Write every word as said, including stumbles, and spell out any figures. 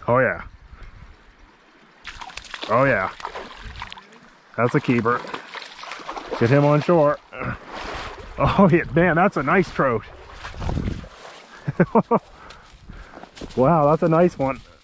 Oh yeah. Oh yeah. That's a keeper. Get him on shore. Oh yeah, man, that's a nice trout. Wow, that's a nice one.